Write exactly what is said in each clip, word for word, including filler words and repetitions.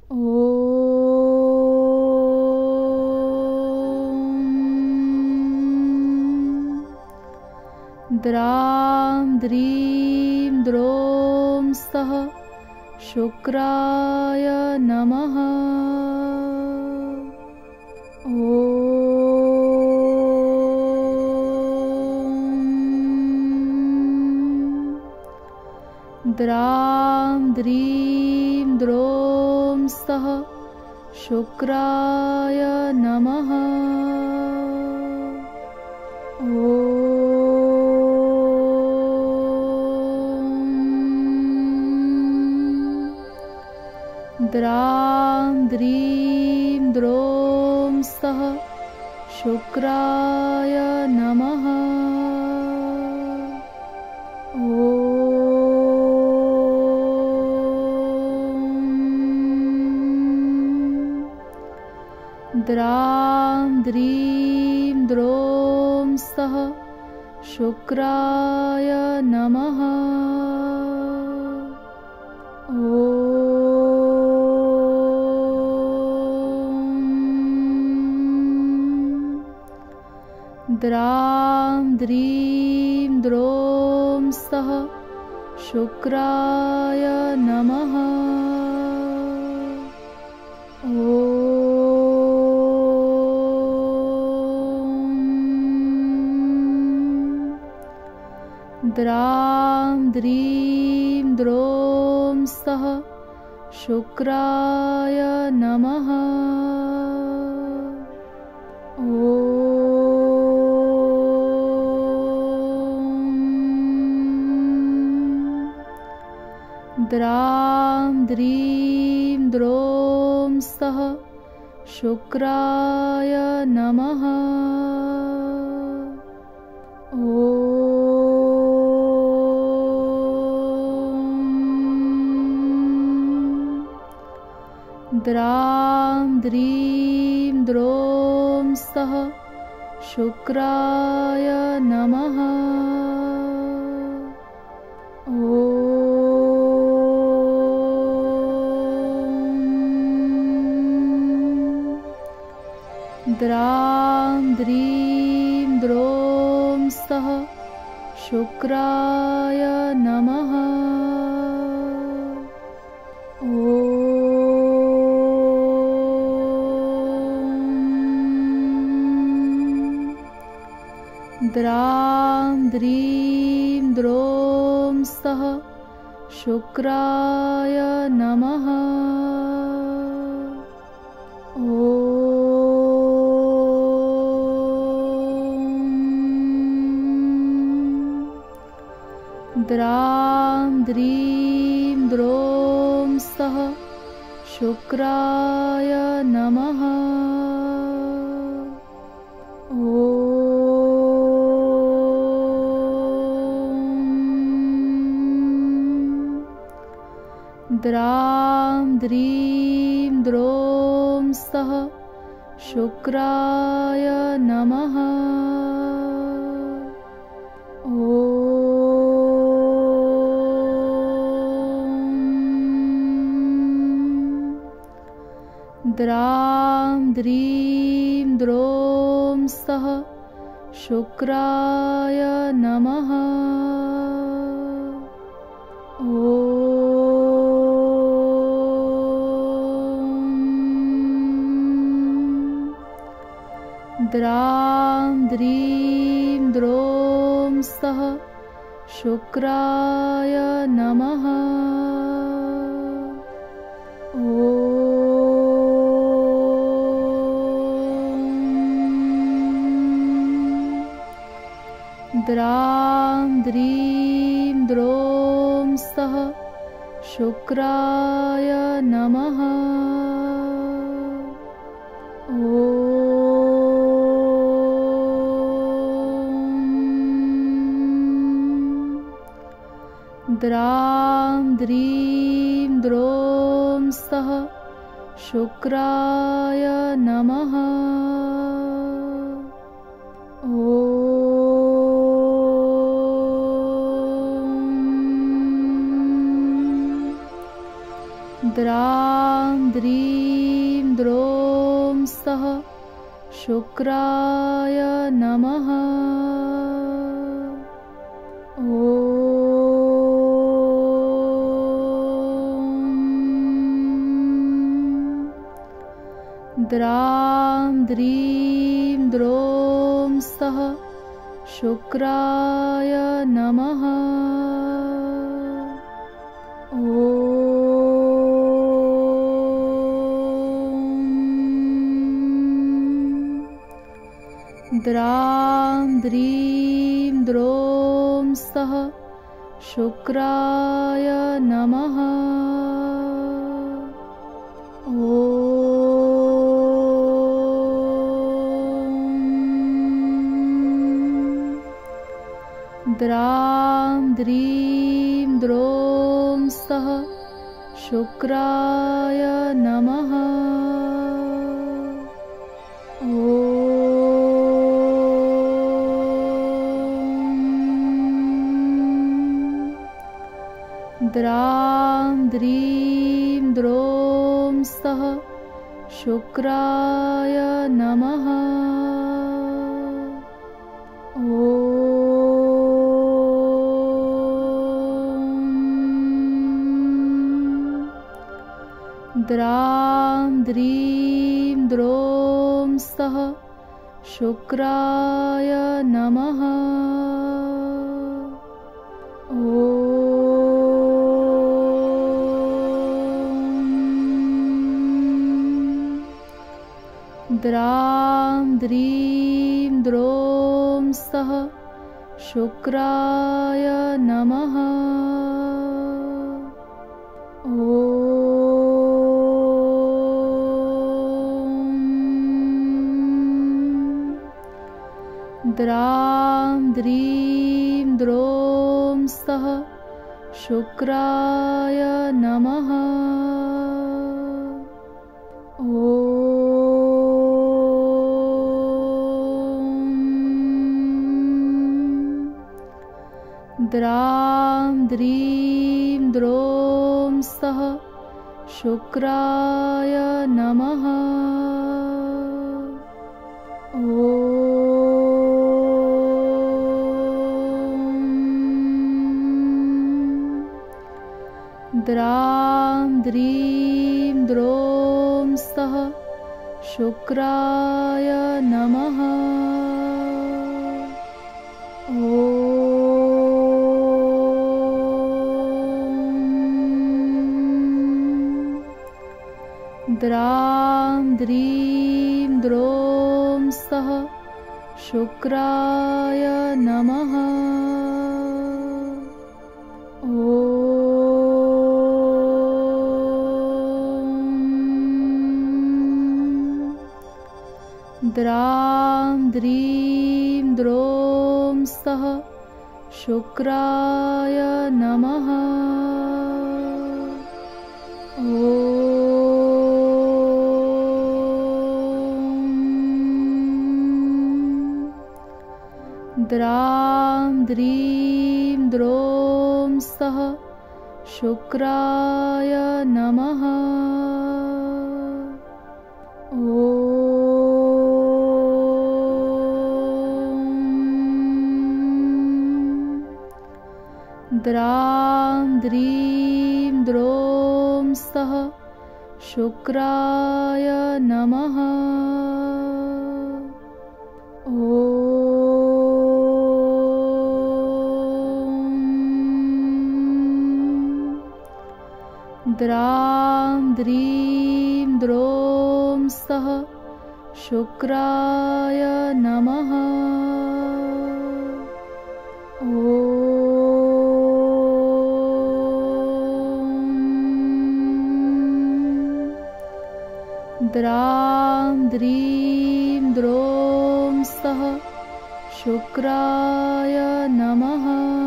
द्रां द्रीं द्रों स्तः शुक्राय नमः। ॐ द्रां द्रीं द्रों स्तः शुक्राय नमः। ॐ द्रां द्रीं द्रों स्तः शुक्राय नमः। ॐ द्रां द्रीं द्रों स्तः शुक्राय नमः। ॐ द्रां द्रीं द्रों स्तः शुक्राय नमः। ॐ द्रां द्रीं द्रों स्तः शुक्राय नमः। ॐ द्रां द्रीं द्रों स्तः शुक्राय नमः। ॐ द्रां द्रीं द्रों स्तः शुक्राय नमः। ॐ द्रां द्रीं द्रों स्तः शुक्राय नमः। ॐ द्रां द्रीं द्रों स्तः शुक्राय नमः। ॐ द्रां द्रीं द्रों स्तः शुक्राय नमः। ॐ द्रां द्रीं द्रों स्तः शुक्राय नमः। ॐ द्रां द्रीं द्रों स्तः शुक्राय नमः। ॐ द्रां द्रीं द्रों स्तः शुक्राय नमः। ॐ द्रां द्रीं द्रों स्तः शुक्राय नमः। ॐ द्रां द्रीं द्रों स्तः शुक्राय नमः। ॐ द्रां द्रीं शुक्राय नमः। द्रां द्रीं द्रों स्तः शुक्राय नमः। द्रां द्रीं द्रों स्तः शुक्राय नमः। द्रां द्रीं द्रों स्तः शुक्राय नमः। द्रां द्रीं द्रों स्तः शुक्राय नमः। द्रां द्रीं द्रों स्तः शुक्राय नमः। द्रां द्रीं द्रों स्तः शुक्राय नमः। द्रां द्रीं द्रों स्तः शुक्राय नमः। द्रां द्रीं द्रों स्तः शुक्राय नमः। द्रां द्रीं द्रों स्तः शुक्राय नमः। द्रां द्रीं द्रों स्तः शुक्राय नमः। द्रां द्रीं द्रों स्तः शुक्राय नमः। द्रां द्रीं द्रों स्तः शुक्राय नमः। द्रां द्रीं द्रों स्तः शुक्राय नमः। द्रां द्रीं द्रों स्तः शुक्राय नमः। द्रां द्रीं द्रों स्तः शुक्राय नमः।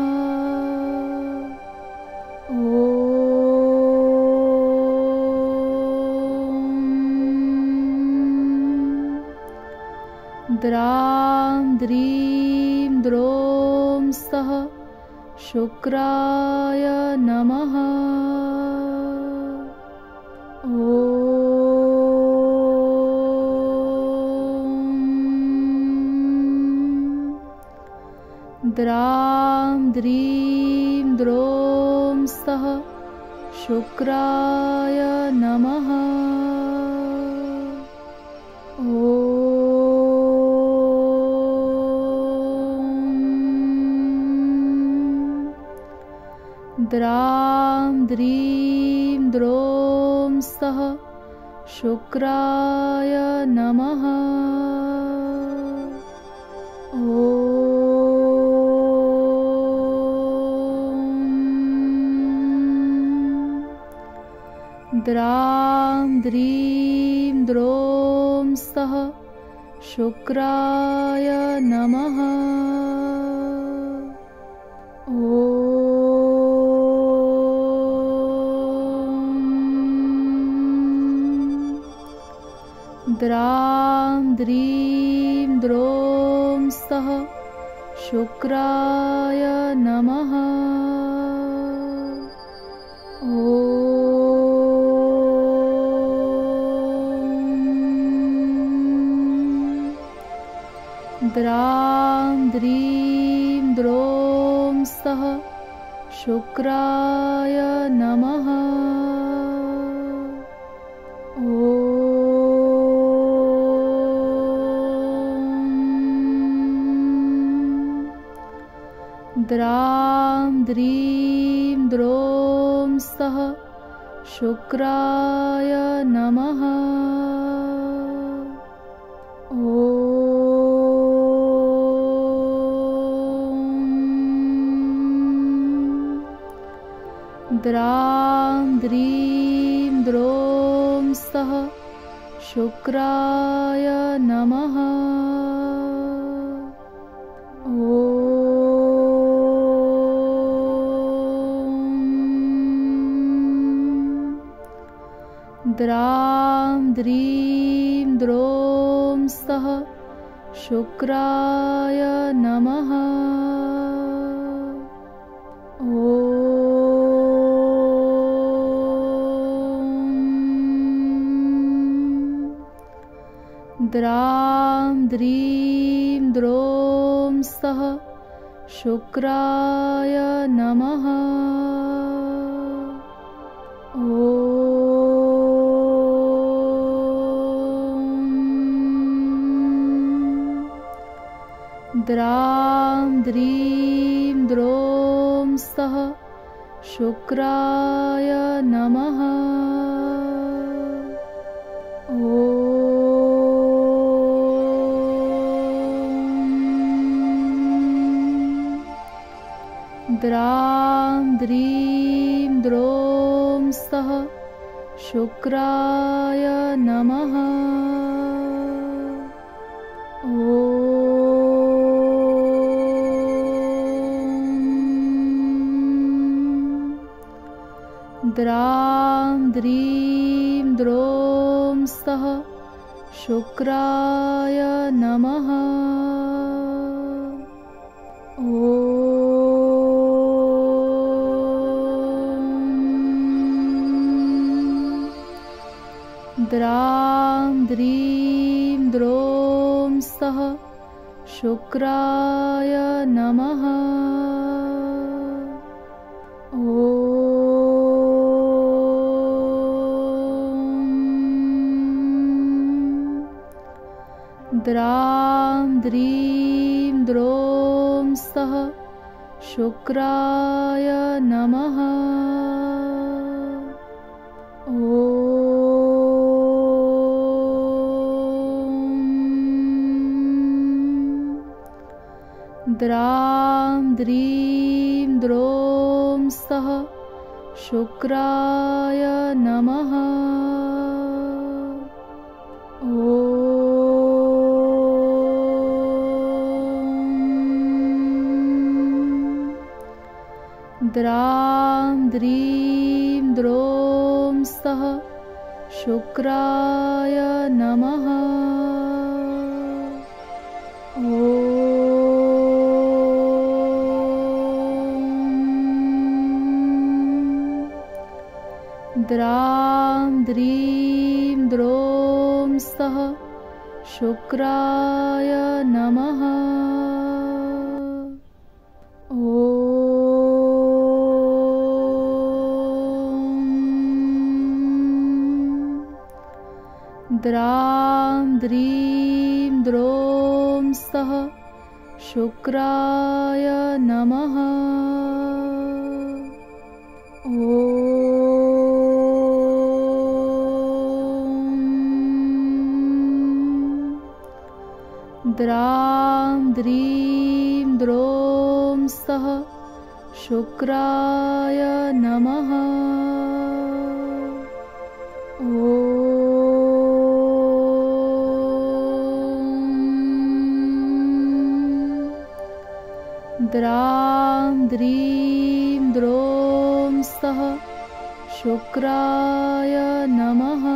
द्रां द्रीं द्रों स्तः शुक्राय नमः। द्रां द्रीं द्रों सः शुक्राय नमः। द्रां द्रीं द्रों सः शुक्राय नमः। द्रां द्रीं द्रों सः शुक्राय नमः। द्रां द्रीं द्रों सः शुक्राय नमः। द्रां द्रीं द्रों सः शुक्राय नमः। द्रां द्रीं द्रों सः शुक्राय नमः। द्रां द्रीं द्रों सः शुक्राय नमः। द्रां द्रीं द्रों सः शुक्राय नमः। द्रां द्रीं द्रों सः शुक्राय नमः। द्रां द्रीं द्रों सः शुक्राय नमः। द्रां द्रीं द्रों सः शुक्राय नमः। द्रां द्रीं द्रों सः शुक्राय नमः। द्रां द्रीं द्रों सः शुक्राय नमः। द्रां द्रीं द्रों सः शुक्राय नमः। द्रां द्रीं द्रों सः शुक्राय नमः। द्रां द्रीं द्रों सः शुक्राय नमः। द्रां द्रीं द्रों सः शुक्राय नमः। द्रां द्रीं द्रों सः शुक्राय नमः। द्रां द्रीं द्रों सः शुक्राय नमः। द्रां द्रीं द्रों सः शुक्राय नमः।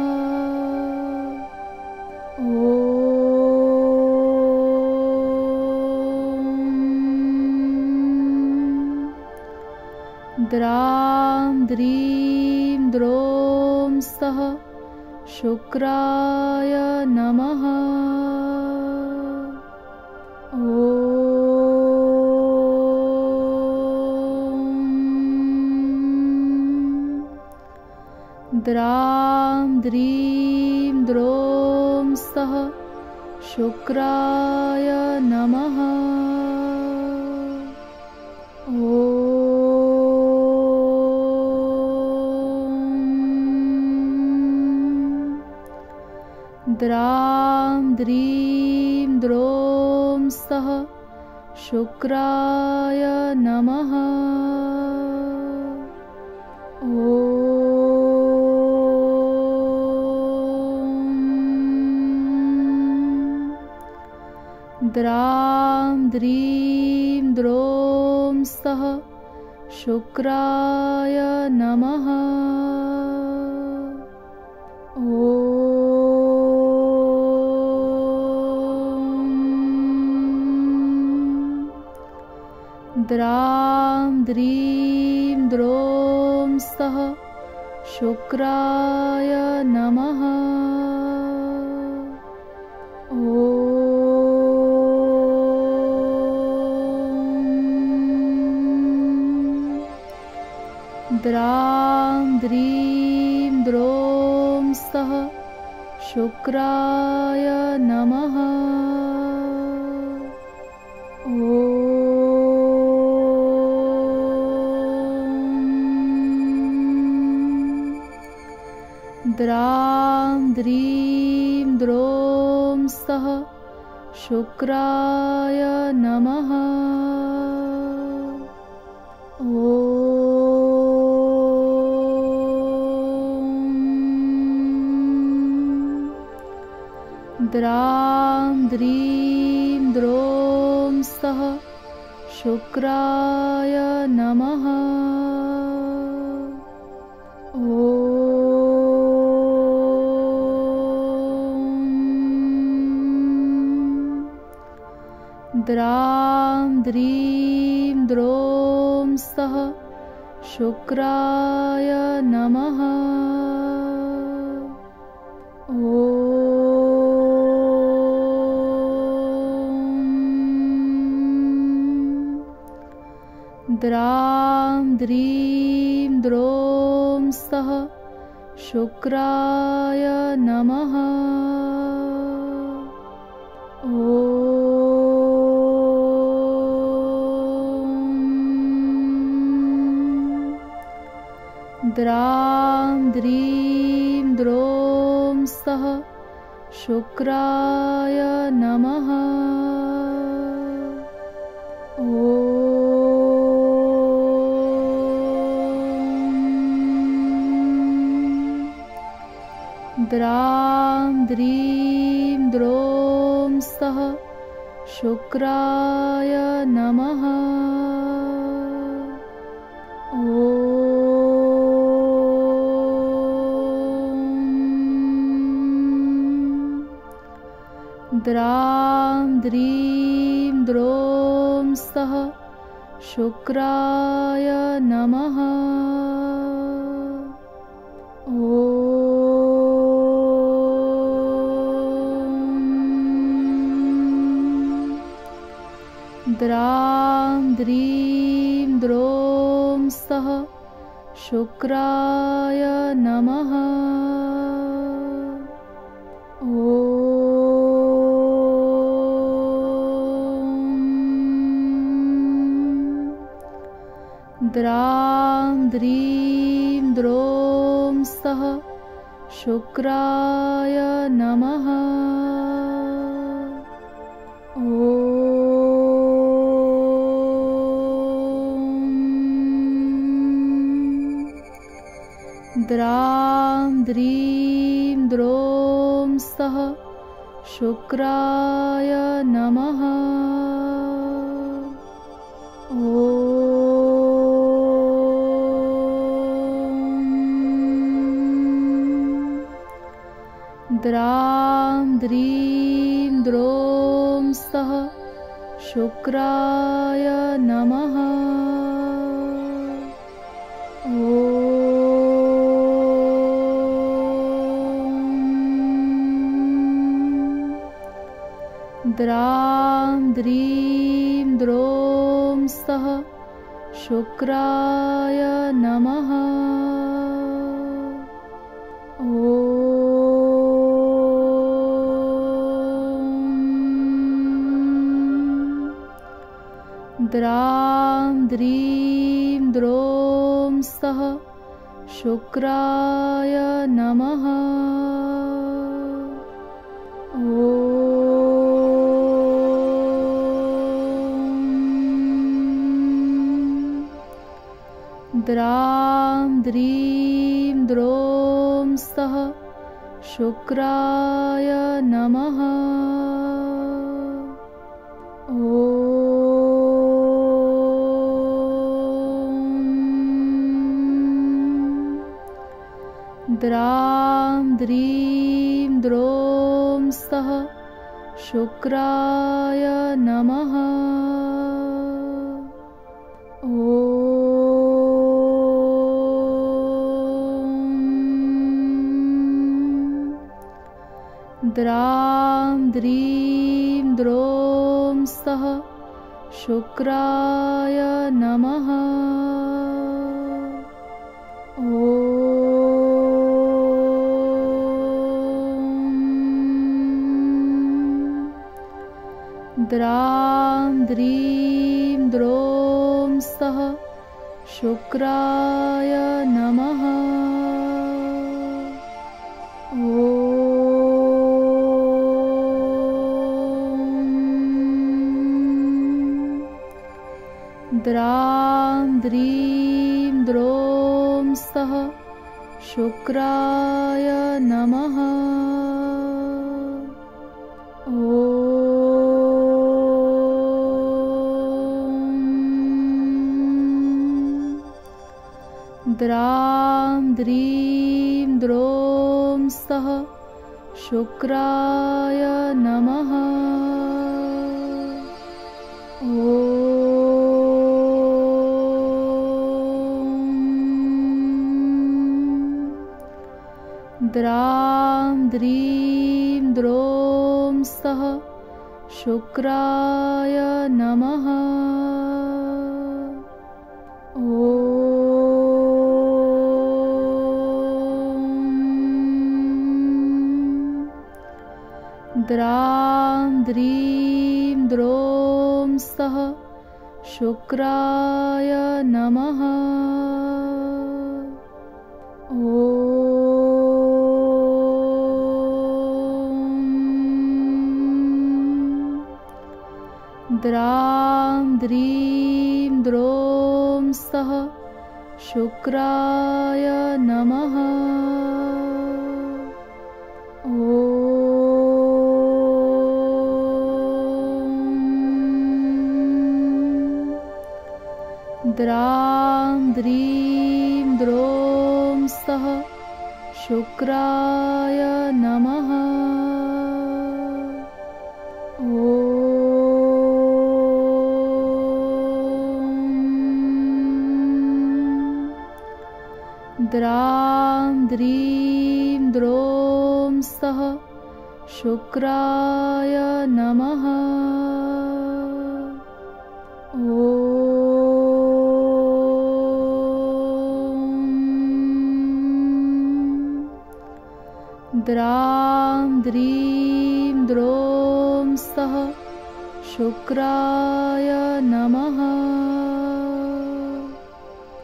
द्रां द्रीं द्रों सः शुक्राय नमः। द्रां द्रीं द्रों सः शुक्राय नमः। द्रां द्रीं द्रों सः शुक्राय नमः। द्रां द्रीं द्रों सः शुक्राय नमः। द्रां द्रीं द्रों सः शुक्राय नमः। द्रां द्रीं द्रों सः शुक्राय नमः। द्रां द्रीं द्रों सः शुक्राय नमः। द्रां द्रीं द्रों सः शुक्राय नमः। द्रां द्रीं द्रों सः शुक्राय नमः। द्रां द्रीं द्रों सः शुक्राय नमः। द्रां द्रीं द्रों सः शुक्राय नमः। द्रां द्रीं द्रों सः शुक्राय नमः। द्रां द्रीं द्रों सः शुक्राय नमः। द्रां द्रीं द्रों सः शुक्राय नमः। द्रां द्रीं द्रों स्तः शुक्राय नमः। ॐ द्रां द्रीं द्रों स्तः शुक्राय नमः। ॐ द्रां द्रीं द्रों स्तः शुक्राय नमः। ॐ द्रां द्रीं द्रों स्तः शुक्राय नमः। ॐ द्रां द्रीं द्रों स्तः शुक्राय नमः। ॐ द्रां द्रीं द्रों स्तः शुक्राय नमः। ॐ द्रां द्रीं द्रों स्तः शुक्राय नमः। ॐ द्रां द्रीं द्रों स्तः शुक्राय नमः। ॐ द्रां द्रीं द्रों स्तः शुक्राय नमः। ॐ द्रां द्रीं द्रों स्तः शुक्राय नमः। ॐ द्रां द्रीं द्रों स्तः शुक्राय नमः। ॐ द्रां द्रीं द्रों स्तः शुक्राय नमः। ॐ द्रां द्रीं द्रों स्तः शुक्राय नमः। ॐ द्रां द्रीं द्रों स्तः शुक्राय नमः। ॐ द्रां द्रीं द्रों स्तः शुक्राय नमः। ॐ द्रां द्रीं द्रों स्तः शुक्राय नमः। ॐ द्रां द्रीं द्रों स्तः शुक्राय नमः।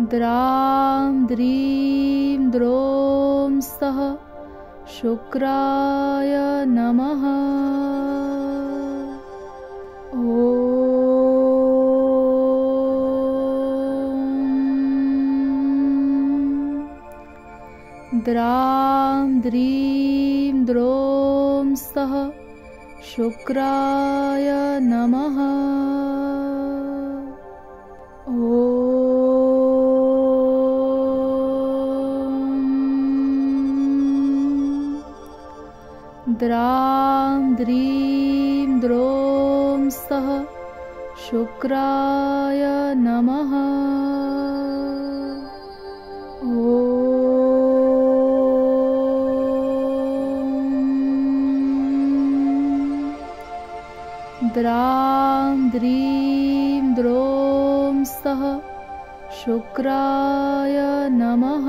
द्रां द्रीं द्रों स्तः शुक्राय नमः। द्रां द्रीं द्रों स्तः शुक्राय नमः। द्रां द्रीं द्रों स्तः शुक्राय नमः। द्रां द्रीं द्रों स्तः शुक्राय नमः।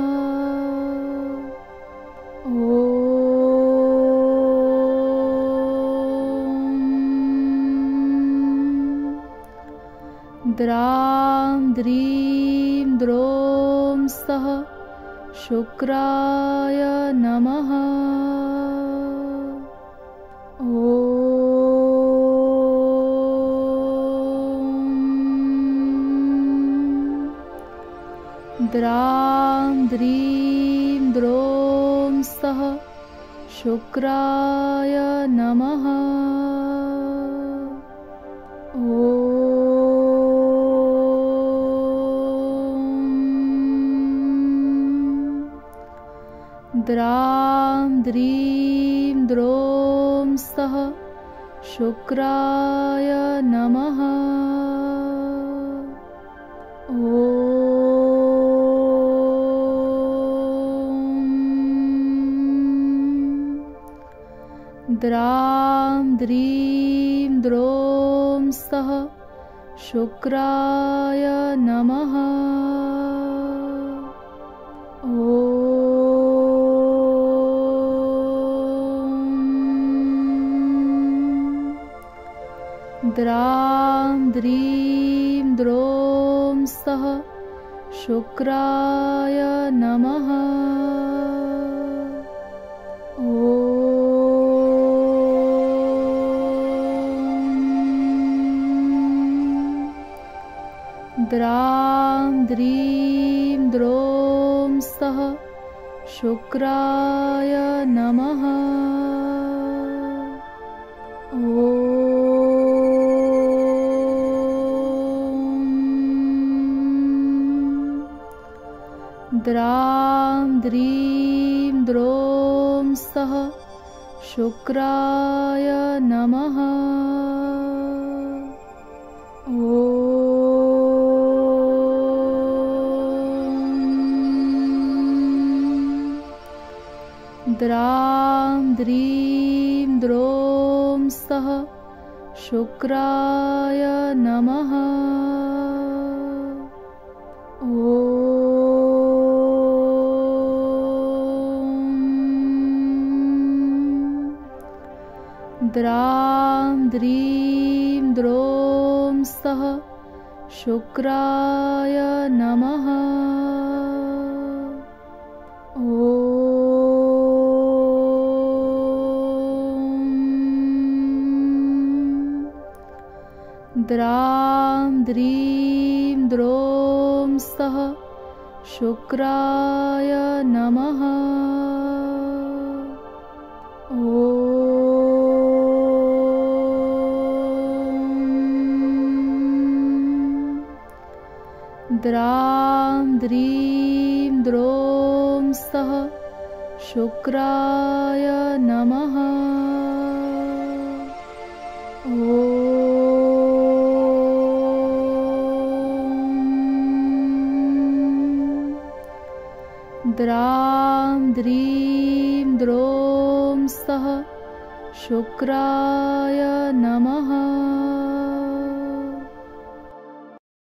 द्रां द्रीं द्रों स्तः शुक्राय नमः। द्रां द्रीं द्रों स्तः शुक्राय नमः। द्रां द्रीं द्रों स्तः शुक्राय नमः। द्रां द्रीं द्रों स्तः शुक्राय नमः। द्रां द्रीं द्रों स्तः शुक्राय नमः। द्रां द्रीं द्रों स्तः शुक्राय नमः। द्रां द्रीं द्रों स्तः शुक्राय नमः। द्रां द्रीं द्रों स्तः शुक्राय नमः। द्रां द्रीं द्रों स्तः शुक्राय नमः। द्रां द्रीं द्रों स्तः शुक्राय नमः। द्रां द्रीं द्रों स्तः शुक्राय नमः। द्रां द्रीं द्रों स्तः शुक्राय